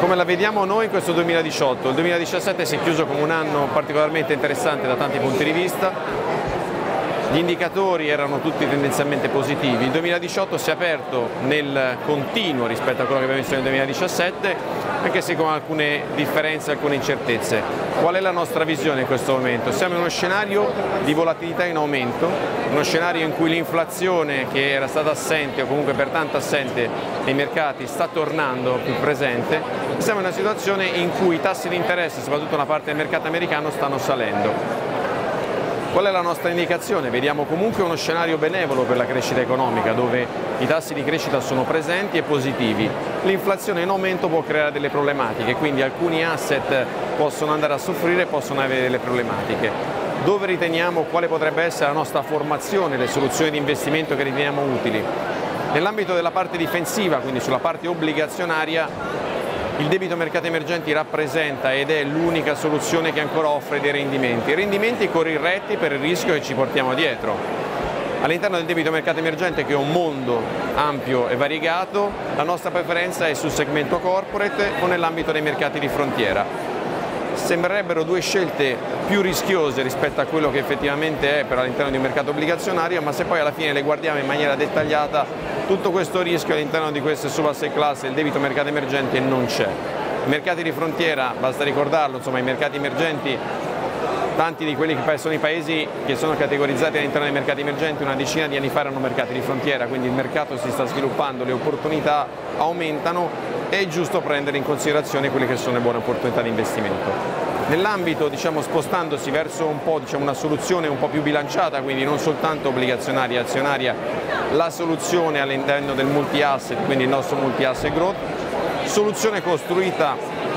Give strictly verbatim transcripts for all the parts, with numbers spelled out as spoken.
Come la vediamo noi in questo duemiladiciotto? Il duemiladiciassette si è chiuso come un anno particolarmente interessante da tanti punti di vista, gli indicatori erano tutti tendenzialmente positivi, il duemiladiciotto si è aperto nel continuo rispetto a quello che abbiamo visto nel duemiladiciassette, anche se con alcune differenze e alcune incertezze. Qual è la nostra visione in questo momento? Siamo in uno scenario di volatilità in aumento, uno scenario in cui l'inflazione, che era stata assente o comunque per tanto assente nei mercati, sta tornando più presente. Siamo in una situazione in cui i tassi di interesse, soprattutto nella parte del mercato americano, stanno salendo. Qual è la nostra indicazione? Vediamo comunque uno scenario benevolo per la crescita economica, dove i tassi di crescita sono presenti e positivi. L'inflazione in aumento può creare delle problematiche, quindi alcuni asset possono andare a soffrire e possono avere delle problematiche. Dove riteniamo, quale potrebbe essere la nostra formazione, le soluzioni di investimento che riteniamo utili? Nell'ambito della parte difensiva, quindi sulla parte obbligazionaria, il debito mercati emergenti rappresenta ed è l'unica soluzione che ancora offre dei rendimenti, rendimenti corretti per il rischio che ci portiamo dietro. All'interno del debito mercato emergente, che è un mondo ampio e variegato, la nostra preferenza è sul segmento corporate o nell'ambito dei mercati di frontiera. Sembrerebbero due scelte più rischiose rispetto a quello che effettivamente è per all'interno di un mercato obbligazionario, ma se poi alla fine le guardiamo in maniera dettagliata, tutto questo rischio all'interno di queste sub-asset class del debito mercato emergente non c'è. I mercati di frontiera, basta ricordarlo, insomma i mercati emergenti, tanti di quelli che sono i paesi che sono categorizzati all'interno dei mercati emergenti una decina di anni fa erano mercati di frontiera, quindi il mercato si sta sviluppando, le opportunità aumentano e è giusto prendere in considerazione quelle che sono le buone opportunità di investimento. Nell'ambito, diciamo, spostandosi verso un po', diciamo, una soluzione un po' più bilanciata, quindi non soltanto obbligazionaria e azionaria, la soluzione all'interno del multi-asset, quindi il nostro multi-asset growth, soluzione costruita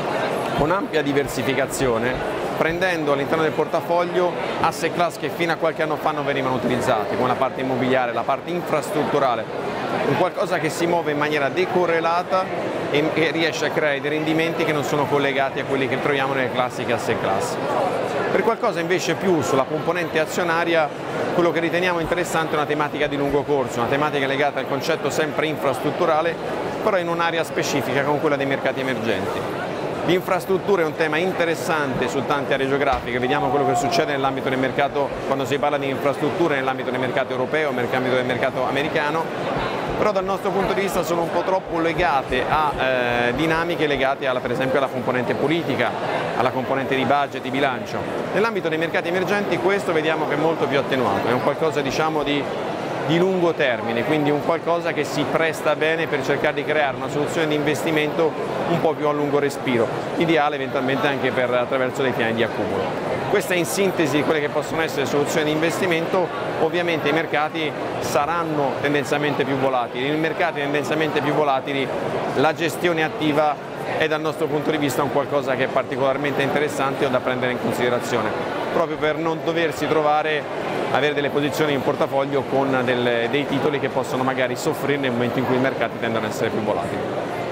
con ampia diversificazione, prendendo all'interno del portafoglio asset class che fino a qualche anno fa non venivano utilizzati, come la parte immobiliare, la parte infrastrutturale, un qualcosa che si muove in maniera decorrelata e che riesce a creare dei rendimenti che non sono collegati a quelli che troviamo nelle classiche asset class. Per qualcosa invece più sulla componente azionaria, quello che riteniamo interessante è una tematica di lungo corso, una tematica legata al concetto sempre infrastrutturale, però in un'area specifica come quella dei mercati emergenti. L'infrastruttura è un tema interessante su tante aree geografiche, vediamo quello che succede nell'ambito del mercato, quando si parla di infrastrutture nell'ambito del mercato europeo, nell'ambito del mercato americano, però dal nostro punto di vista sono un po' troppo legate a eh, dinamiche legate alla, per esempio alla componente politica, alla componente di budget, di bilancio. Nell'ambito dei mercati emergenti questo vediamo che è molto più attenuato, è un qualcosa, diciamo, di di lungo termine, quindi un qualcosa che si presta bene per cercare di creare una soluzione di investimento un po' più a lungo respiro, ideale eventualmente anche per, attraverso dei piani di accumulo. Questa è in sintesi di quelle che possono essere soluzioni di investimento. Ovviamente i mercati saranno tendenzialmente più volatili, nei mercati tendenzialmente più volatili la gestione attiva è dal nostro punto di vista un qualcosa che è particolarmente interessante o da prendere in considerazione, proprio per non doversi trovare avere delle posizioni in portafoglio con delle, dei titoli che possono magari soffrire nel momento in cui i mercati tendono ad essere più volatili.